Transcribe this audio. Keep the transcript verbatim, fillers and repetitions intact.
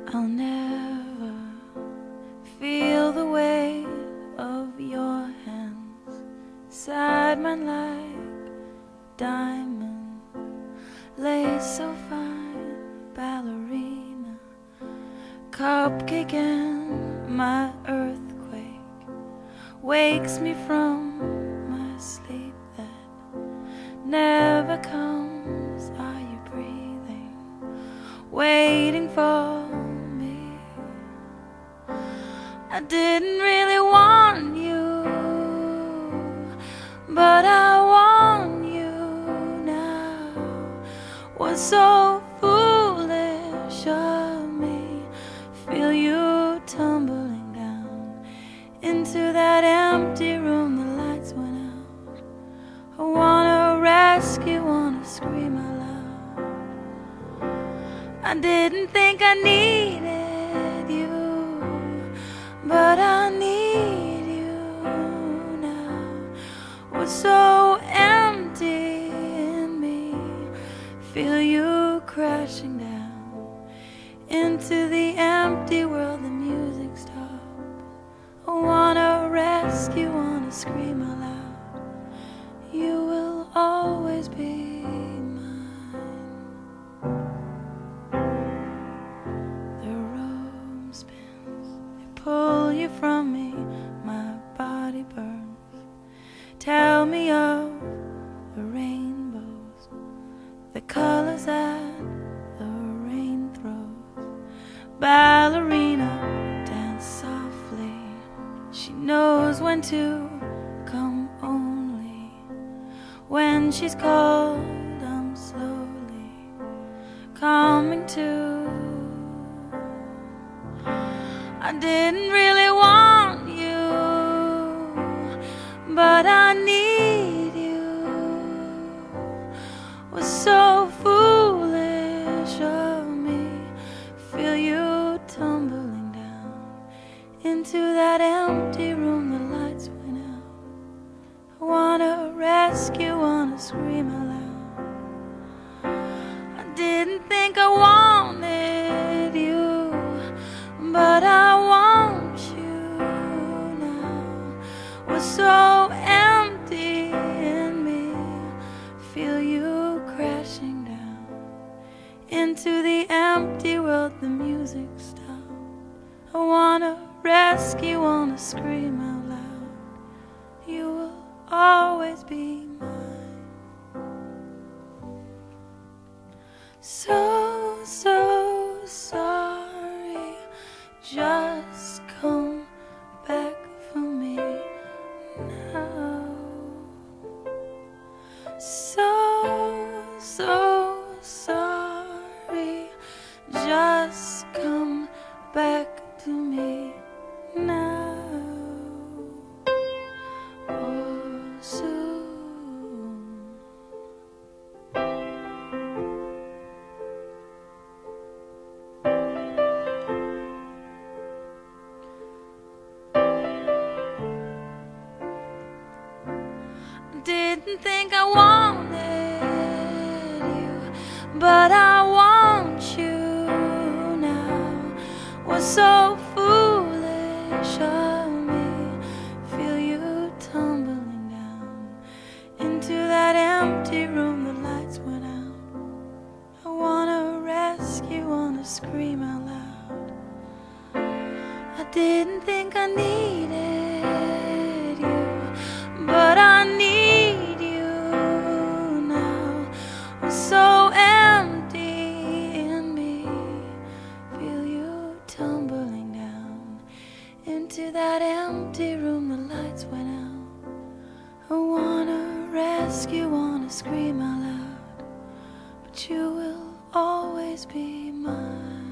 I'll never feel the weight of your hands inside mine like diamond lace so fine, ballerina, cupcake, and my earthquake wakes me from my sleep that never comes. Are you breathing, waiting for me? I didn't really want you, but I want you now. Was so foolish of me. Feel you tumbling down into that empty room. The lights went out. I wanna rescue, wanna scream out loud. I didn't think I needed you, but I need you now. What's so empty in me? Feel you crashing down into the empty world. The music stopped. I wanna rescue, wanna scream out loud. You will always be mine. The room spins, they pull you from me, my body burns. Tell me of the rainbows, the colors that the rain throws. Ballerina, dance softly. She knows when to come only. When she's called, I'm slowly coming to. I didn't really want you, but I need you. Was so foolish of me. Feel you tumbling down into that empty room. The lights went out. I wanna rescue, wanna scream out loud. I didn't think I wanted you, but I want you now. Was so empty in me. Feel you crashing down into the empty world. The music stopped. I wanna rescue, wanna scream out loud. You will always be mine. So, so sorry. Just come back for me now. So, so sorry. Just come back to me now, or soon. Didn't think I wanted you, but I want you now. Was so foolish of me. Feel you tumbling down into that empty room. The lights went out. I wanna rescue, wanna scream out loud. I didn't think I needed you, but I need you now. Was so empty in me. Feel you tumbling down into that empty room. The lights went out. I wanna rescue, wanna scream out loud, but you will always be mine.